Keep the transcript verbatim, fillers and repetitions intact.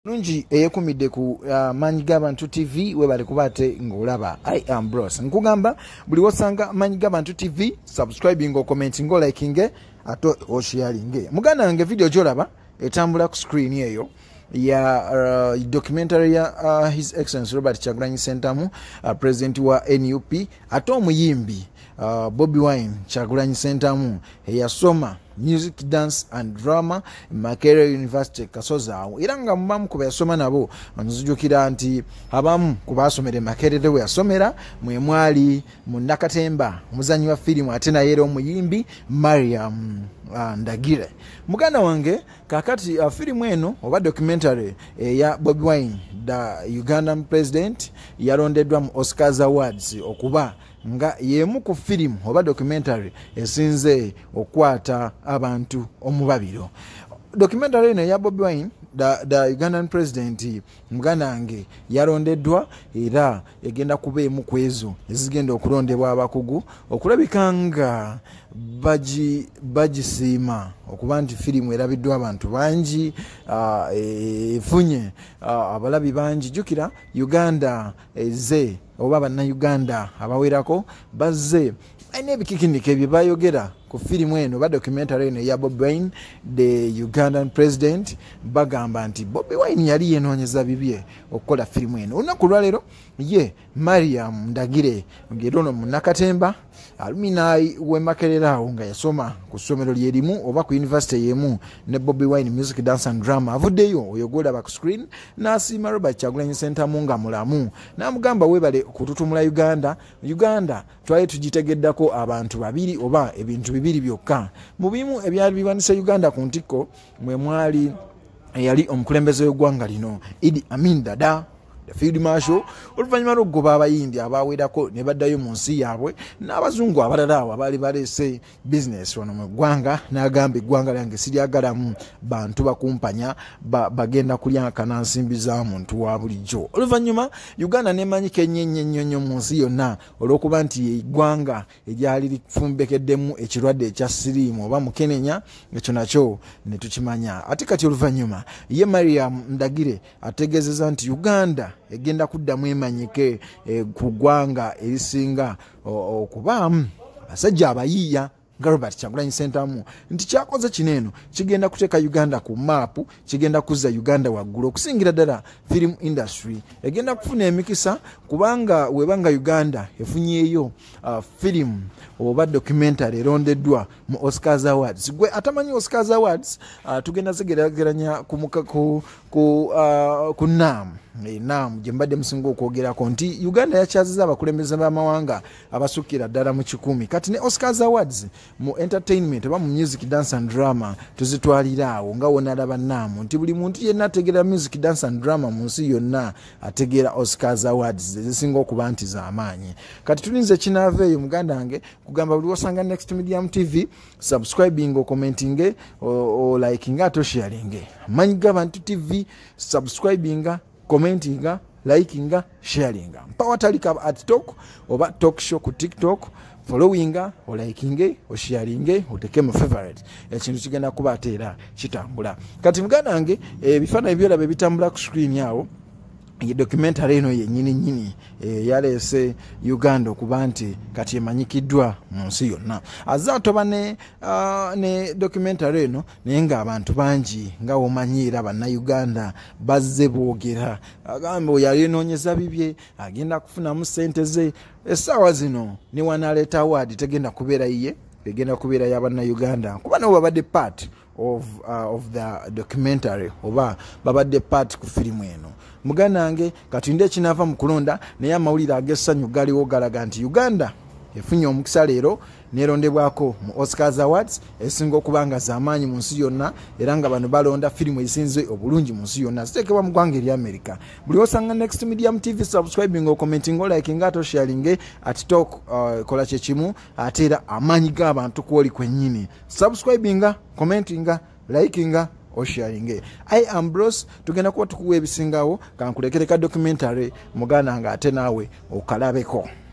Nungi eyekumidde ku uh, Manyi g'Abantu T V we bali kubate ngolaba. I am Bros. Nkugamba buli wasanga Manyi g'Abantu T V subscribing or commenting or liking ato o sharing. Muganda nge video jolaba etambula ku screen yeyo ya uh, documentary ya uh, His Excellency Robert Kyagulanyi Ssentamu uh, president wa N U P ato omuyimbi uh, Bobi Wine Kyagulanyi Ssentamu eyasoma music, dance and drama Makerere University Kasoza iranga mbamu kuba yasoma nabo nzijukira nti abamu kubasomere Makerere we yasomera mwe mwali mu Nakatemba muzanyi wa filimu atena yero omuyimbi Marian Ndagire. Muganda wange kakati uh, filimu eno oba documentary eh, ya Bobi Wine da Ugandan president yarondedwa mu Oscars Awards okuba nga yemu ku filimu oba documentary esinze okwata abantu omubabiro. Documentary eno ya Bobi Wine da, da Ugandan president muganda wange yarondeddwa era egenda kuba emu ku ezo ezigenda okulondebwa abakugu okulabikanga baji bagisiima okuba nti filimu erabiddwa abantu bangi uh, efunye uh, abalabi bangi. Jukira Uganda eze oba banna Uganda abawerako bazze ayina ebikikinike bye bayogera ku filimu eno ba documentary eno ya Bobi Wine the Ugandan president bagamba nti Bobi Wine yali yenoonyeza bibye okukola filimu eno. Olunaku lwaleero ye Marian Ndagire ngerono mu Nakatemba alumni we Makerere awo nga yasoma ku ssomero lyerimu oba ku university yemu ne Bobi Wine music, dance and drama avuddeyo oyogola ba ku screen n'asiima Robert Kyagulanyi Ssentamu nga mulamu n'amugamba webale kututumula Uganda Uganda twali tugitegeddako abantu babiri oba ebintu bibiri byokka mu bimu ebyali biwanise Uganda ku ntikko mwe mwali yali omukulembeze w'eggwanga lino Idi Amin Dada the field marshal oluvanyuma lw'okugoba abayindi abawerako ne baddayo mu nsi yaabwe n'abazungu abalala awo abaali baleese business wano mu ggwanga n'agamba eggwanga lyange siryagalamu bantu bakumpanya ba, bagenda kulyankana nsimbi za muntu wa bulijjo. Oluvanyuma Uganda nemanyika ennyo ennyo mu nsi yonna olw'okuba nti eggwanga eryali lifumbekeddemu ekirwadde ekya siriimu oba mukenenya ekyo nakyo ne tukimanya. Ate kati oluvanyuma ye Marian Ndagire ategeezezza nti Uganda egenda kuddamu emanyike e, ku ggwanga erisinga okubaamu basajja abayiiya nga Robert Kyagulanyi Ssentamu nti kyakoze kineno kigenda kuteeka Uganda ku maapu, kigenda kuzza Uganda waggulu okusingira ddala film industry egenda kufuna emikisa kubanga webanga Uganda efunyeeyo uh, film oba documentary erondeddwa mu Oscars Awards. Gwe atamanyi Oscars Awards uh, tugenda zigerageranya ku ku ku, uh, ku nam e, nam jembadde musingo okwogerako nti Uganda yakyaziza abakulembeze b'amawanga abasukira ddala mu kikumi. Kati ne Oscars Awards mu entertainment oba mu music, dance and drama tuzitwalira awo nga wona alaba nam nti buli muntu yenna ategeera music, dance and drama mu nsi yonna ategeera Oscars Awards ezisinga okuba nti z'amaanyi. Kati tulinze kinaaveeyo muganda wange kugamba buli wasanga Next Medium T V subscribing o commenting o, o liking ato sharing Manyi g'Abantu T V subscribing commenting liking sharing Power Talika at Talk oba Talk Show ku TikTok following o liking o sharing oteke mu favorite ekintu kigenda kubateera kitambula. Kati muganda wange ebifaananyi byolaba bitambula ku screen yawo ye documentary eno yennyini nnyini e, yaleese Uganda okuba nti kati emanyikiddwa mu nsi yonna. Azze atoba ne, uh, ne documentary eno naye ng'abantu bangi nga womanyiira bannayuganda bazze boogera agamba oyo alinoonyeza bibye agenda kufunamu ssente ze. Essaawa zino ne wanaaleeta award tegenda kubeera iye egenda kubeera y'abannayuganda kuba nabo babadde part of, uh, of the documentary oba babadde part ku filimu eno. Muganda wange katinde ekinava mu kulonda naye amawulire ag'essanyu galiwo galaga nti Uganda efunye omukisa leero nerondebwako mu Oscars Awards esinga okubanga z'amaanyi mu nsi yonna era nga bano balonda filimu esinze obulungi mu nsi yonna ziteekebwa mu ggwanga erya America. Buli osanga Next Medium T V subscribing o commenting o liking ato sharing at Talk uh, kola kye kimu ate era amaanyi g'abantu kwoli kwennyini subscribing commenting liking o sharing. I am Bros. Tugenda kuba tukuwa ebisingawo kankulekere ka documentary muganda nga ate naawe okalabeko.